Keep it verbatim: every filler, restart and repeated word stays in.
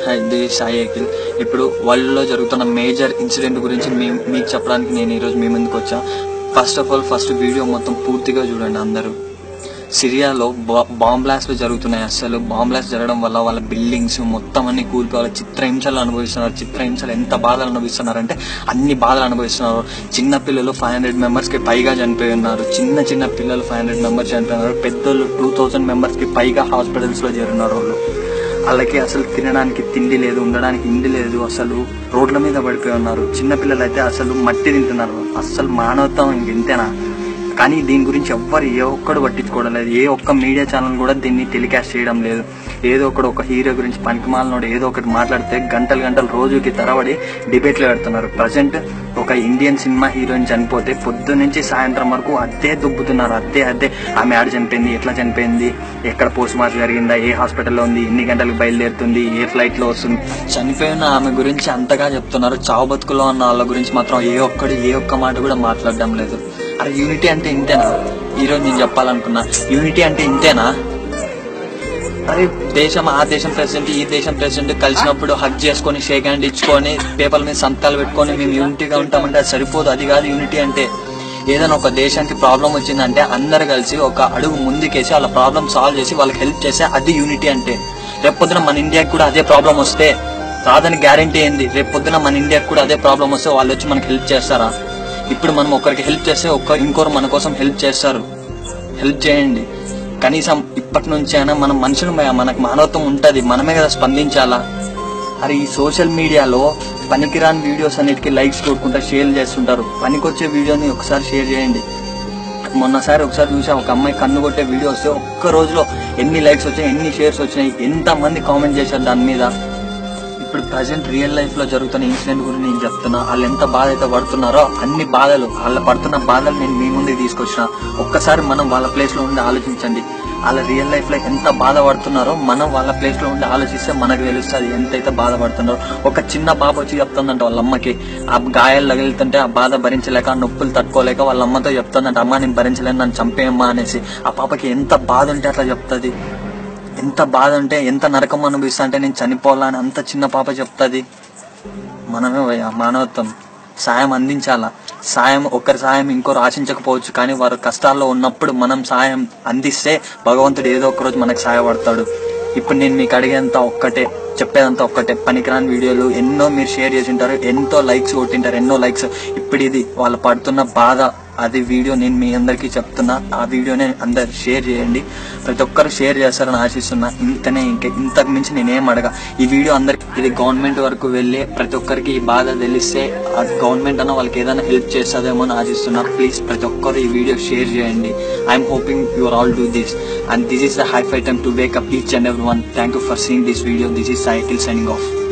This Sai Akhil. ఇప్పుడు వరల్డ్లో జరుగుతున్న మేజర్ ఇన్సిడెంట్ గురించి మేము మీకు చెప్పడానికి నేను ఈరోజు మీ ముందుకు వచ్చా. First of all first video మొత్తం పూర్తిగా చూడండి అందరూ. సిరియాలో బా బాంబ్ బ్లాస్ట్లు జరుగుతున్నాయి. అసలు బాంబ్ బ్లాస్ట్ జరగడం వల్ల వాళ్ళ బిల్డింగ్స్ మొత్తం అన్ని కూలిపోవాలి. చిత్రహింసలు అనుభవిస్తున్నారు. చిత్రహింసలు ఎంత బాధలు అనుభవిస్తున్నారంటే అన్ని బాధలు అనుభవిస్తున్నారు. చిన్న పిల్లలు ఫైవ్ హండ్రెడ్ మెంబర్స్కి పైగా చనిపోయి ఉన్నారు. చిన్న చిన్న పిల్లలు ఫైవ్ హండ్రెడ్ మెంబర్స్ చనిపోయినారు. పెద్దోళ్ళు టూ థౌజండ్ మెంబర్స్కి పైగా హాస్పిటల్స్లో చేరున్నారు. వాళ్ళు వాళ్ళకి అసలు తినడానికి తిండి లేదు, ఉండడానికి ఇండి లేదు. అసలు రోడ్ల మీద పడిపోయి ఉన్నారు. చిన్నపిల్లలు అయితే అసలు మట్టి తింటున్నారు. అసలు మానవత్వం ఇంకెంతేనా? కానీ దీని గురించి ఎవ్వరు ఏ ఒక్కడు పట్టించుకోవడం లేదు. ఏ ఒక్క మీడియా ఛానల్ కూడా దీన్ని టెలికాస్ట్ చేయడం లేదు. ఏదో ఒకటి ఒక హీరో గురించి పనికిమాలినోడు ఏదో ఒకటి మాట్లాడితే గంటలు గంటలు రోజుకి తరబడి డిబేట్లు పెడుతున్నారు. ప్రజెంట్ ఒక ఇండియన్ సినిమా హీరోయిన్ చనిపోతే పొద్దు నుంచి సాయంత్రం వరకు అదే దుబ్బుతున్నారు. అదే అదే ఆమె ఆడ చనిపోయింది, ఎట్లా చనిపోయింది, ఎక్కడ పోస్ట్ మార్టం జరిగిందా, ఏ హాస్పిటల్లో ఉంది, ఎన్ని గంటలకు బయలుదేరుతుంది, ఏ ఫ్లైట్లో వస్తుంది. చనిపోయిన ఆమె గురించి అంతగా చెప్తున్నారు. చావు బతుకులో ఉన్న వాళ్ళ గురించి మాత్రం ఏ ఒక్కడు ఏ ఒక్క మాట కూడా మాట్లాడడం లేదు. అరే యూనిటీ అంటే ఇంతేనా? ఈరోజు నేను చెప్పాలనుకున్నా, యూనిటీ అంటే ఇంతేనా? అరే దేశం ఆ దేశం ప్రెసిడెంట్ ఈ దేశం ప్రెసిడెంట్ కలిసినప్పుడు హక్ చేసుకొని షేక్ హ్యాండ్ ఇచ్చుకొని పేపర్ల మీద సంతకాలు పెట్టుకొని మేము యూనిటీగా ఉంటామంటే అది సరిపోదు. అది కాదు యూనిటీ అంటే. ఏదైనా ఒక దేశానికి ప్రాబ్లం వచ్చిందంటే అందరు కలిసి ఒక అడుగు ముందుకేసి వాళ్ళ ప్రాబ్లం సాల్వ్ చేసి వాళ్ళకి హెల్ప్ చేస్తే అది యూనిటీ అంటే. రేపొద్దున మన ఇండియాకి కూడా అదే ప్రాబ్లం వస్తే రాదని గ్యారంటీ ఏంది? రేపొద్దున మన ఇండియాకి కూడా అదే ప్రాబ్లం వస్తే వాళ్ళు వచ్చి మనకి హెల్ప్ చేస్తారా? ఇప్పుడు మనం ఒకరికి హెల్ప్ చేస్తే ఒక్క ఇంకోరు మన కోసం హెల్ప్ చేస్తారు. హెల్ప్ చేయండి. కనీసం ఇప్పటి నుంచి అయినా మనం మనుషులు, మనకు మానవత్వం ఉంటుంది. మనమే కదా స్పందించాలా. అరే ఈ సోషల్ మీడియాలో పనికిరాని వీడియోస్ అన్నిటికీ లైక్స్ కొట్టుకుంటా షేర్ చేస్తుంటారు. పనికొచ్చే వీడియోని ఒకసారి షేర్ చేయండి. మొన్నసారి ఒకసారి చూసా, ఒక అమ్మాయి కన్ను కొట్టే వీడియో వస్తే ఒక్క రోజులో ఎన్ని లైక్స్ వచ్చాయి, ఎన్ని షేర్స్ వచ్చినాయి, ఎంతమంది కామెంట్ చేశారు దాని మీద. ఇప్పుడు ప్రజెంట్ రియల్ లైఫ్ లో జరుగుతున్న ఇన్సిడెంట్ గురించి నేను చెప్తున్నా. వాళ్ళు ఎంత బాధ అయితే పడుతున్నారో అన్ని బాధలు, వాళ్ళ పడుతున్న బాధలు నేను మీ ముందుకు తీసుకొచ్చిన. ఒక్కసారి మనం వాళ్ళ ప్లేస్ లో ఉండి ఆలోచించండి. వాళ్ళ రియల్ లైఫ్ లో ఎంత బాధపడుతున్నారో మనం వాళ్ళ ప్లేస్ లో ఉండి ఆలోచిస్తే మనకు తెలుస్తుంది ఎంతైతే బాధపడుతున్నారో. ఒక చిన్న పాప వచ్చి చెప్తుందంట వాళ్ళ అమ్మకి, ఆ గాయాలు తగిలితుంటే ఆ బాధ భరించలేక, ఆ నొప్పులు తట్టుకోలేక వాళ్ళ అమ్మతో చెప్తుందంట, అమ్మ నేను భరించలేను, నన్ను చంపేయమ్మా అనేసి. ఆ పాపకి ఎంత బాధ ఉంటే అట్లా చెప్తుంది. ఎంత బాధ ఉంటే, ఎంత నరకం అనుభవిస్తా అంటే నేను చనిపోవాలని అంత చిన్న పాప చెప్తుంది. మనమే మానవత్వం, సాయం అందించాలా. సాయం ఒకరి సాయం ఇంకోరు ఆశించకపోవచ్చు, కానీ వారు కష్టాల్లో ఉన్నప్పుడు మనం సాయం అందిస్తే భగవంతుడు ఏదో ఒక రోజు మనకు సహాయపడతాడు. ఇప్పుడు నేను మీకు అడిగేంత ఒక్కటే, చెప్పేదంతా ఒక్కటే, పనికిరాని వీడియోలు ఎన్నో మీరు షేర్ చేసి ఉంటారు, ఎంతో లైక్స్ కొట్టింటారు, ఎన్నో లైక్స్. ఇప్పుడు ఇది వాళ్ళు పడుతున్న బాధ, అది వీడియో నేను మీ అందరికీ చెప్తున్నా. ఆ వీడియోని అందరు షేర్ చేయండి. ప్రతి ఒక్కరు షేర్ చేస్తారని ఆశిస్తున్నా. ఇంతనే, ఇంకా ఇంతకు మించి నేనేం అడగా. ఈ వీడియో అందరికి, ఇది గవర్నమెంట్ వరకు వెళ్ళి ప్రతి ఒక్కరికి ఈ బాధ తెలిస్తే ఆ గవర్నమెంట్ అన్న వాళ్ళకి ఏదైనా హెల్ప్ చేస్తుందేమో అని ఆశిస్తున్నా. ప్లీజ్ ప్రతి ఒక్కరు ఈ వీడియో షేర్ చేయండి. I'm hoping you are all do this and this is the high five time to wake up each and every one. Thank you for seeing this video. This is Sai Akhil signing of.